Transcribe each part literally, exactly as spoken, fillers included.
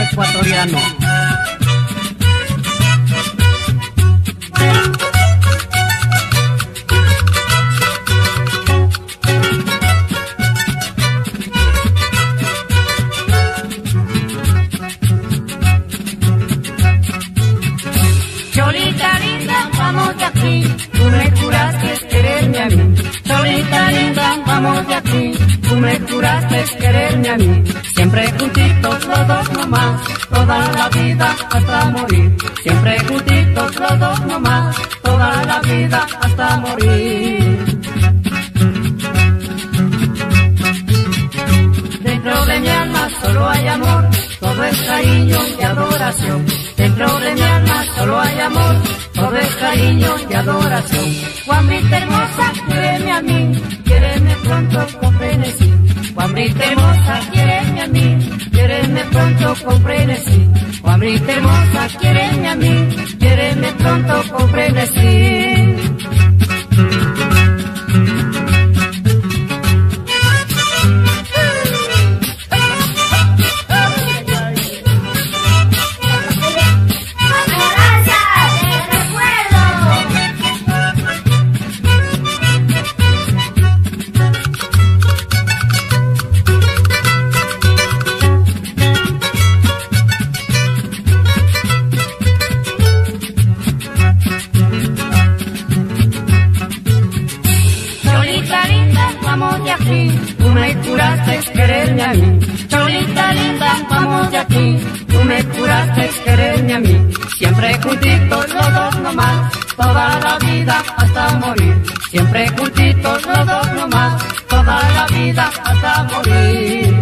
ecuatoriano. Cholita linda, vamos de aquí, tú me juraste quererme a mí. Cholita linda, vamos de aquí, tú me juraste quererme a mí. Siempre juntitos los dos nomás, toda la vida hasta morir. Siempre juntitos los dos nomás, toda la vida hasta morir. Dentro de mi alma solo hay amor, todo es cariño y adoración. Dentro de mi alma solo hay amor, todo es cariño y adoración. Guambrita hermosa, quiéreme a mí, quiéreme pronto con frenesí. Guambrita hermosa, quiéreme a mí, quiéreme pronto con frenesí. Guambrita hermosa, quiéreme a mí, quiéreme pronto con frenesí. Vamos de aquí, tú me juraste quererme a mí. Cholita linda, vamos de aquí, tú me juraste quererme a mí. Siempre juntitos los dos nomás, toda la vida hasta morir. Siempre juntitos los dos nomás, toda la vida hasta morir.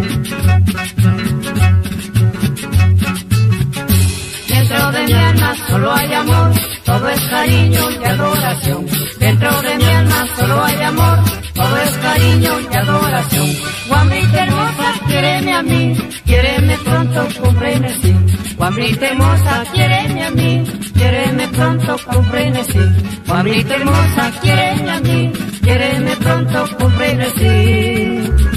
Dentro de mi alma solo hay amor, todo es cariño y adoración. Dentro de mi alma solo hay amor, todo es cariño y adoración. Guambrita hermosa, quiéreme a mí, quiéreme pronto con frenesí. Guambrita hermosa, quiéreme a mí, quiéreme pronto con frenesí. Guambrita hermosa, quiéreme a mí, quiéreme pronto con frenesí.